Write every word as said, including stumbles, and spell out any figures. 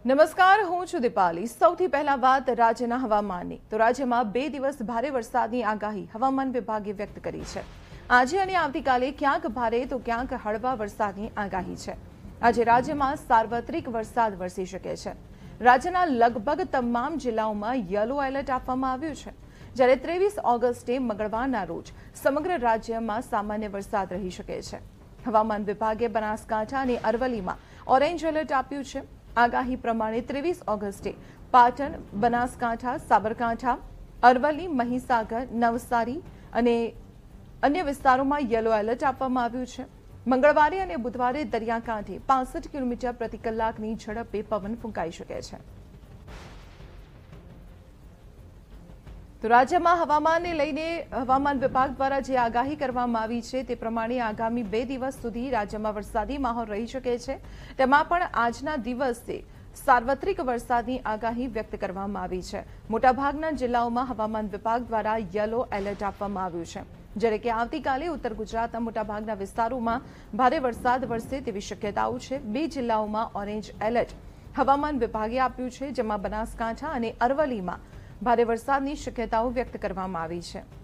નમસ્કાર, હું છું દીપાલી। સૌથી પહેલા વાત રાજ્યના હવામાનની તો રાજ્યમાં બે દિવસ ભારે વરસાદની આગાહી હવામાન વિભાગે વ્યક્ત કરી છે। આજે અને આવતીકાલે ક્યાંક ભારે તો ક્યાંક હળવા વરસાદની આગાહી છે। આજે રાજ્યમાં સાર્વત્રિક વરસાદ વરસી શકે છે। રાજ્યના લગભગ તમામ જિલ્લાઓમાં યલો એલર્ટ આપવામાં આવ્યું છે, જ્યારે ત્રેવીસ ઓગસ્ટે મંગળવારના રોજ સમગ્ર રાજ્યમાં સામાન્ય વરસાદ રહી શકે છે। હવામાન વિભાગે બનાસકાંઠા અને અરવલ્લીમાં ઓરેન્જ એલર્ટ આપ્યું છે। આગાહી પ્રમાણે ત્રેવીસ ઓગસ્ટે પાટણ, બનાસકાંઠા, સાબરકાંઠા, અરવલ્લી, મહીસાગર, નવસારી અને અન્ય વિસ્તારોમાં યલો એલર્ટ આપવામાં આવ્યું છે। મંગળવારે અને બુધવારે દરિયાકાંઠે પાસઠ કિલોમીટર પ્રતિ કલાકની ઝડપે પવન ફૂંકાઈ શકે છે। તો રાજ્યમાં હવામાનને લઈને હવામાન વિભાગ દ્વારા જે આગાહી કરવામાં આવી છે તે પ્રમાણે આગામી બે દિવસ સુધી રાજ્યમાં વરસાદી માહોલ રહી શકે છે। તેમાં પણ આજના દિવસે સાર્વત્રિક વરસાદની આગાહી વ્યક્ત કરવામાં આવી છે। મોટાભાગના જિલ્લાઓમાં હવામાન વિભાગ દ્વારા યલો એલર્ટ આપવામાં આવ્યું છે, જ્યારે કે આવતીકાલે ઉત્તર ગુજરાતના મોટાભાગના વિસ્તારોમાં ભારે વરસાદ વરસે તેવી શક્યતાઓ છે। બે જિલ્લાઓમાં ઓરેન્જ એલર્ટ હવામાન વિભાગે આપ્યું છે, જેમાં બનાસકાંઠા અને અરવલ્લીમાં ભારે વરસાદની શક્યતાઓ વ્યક્ત કરવામાં આવી છે।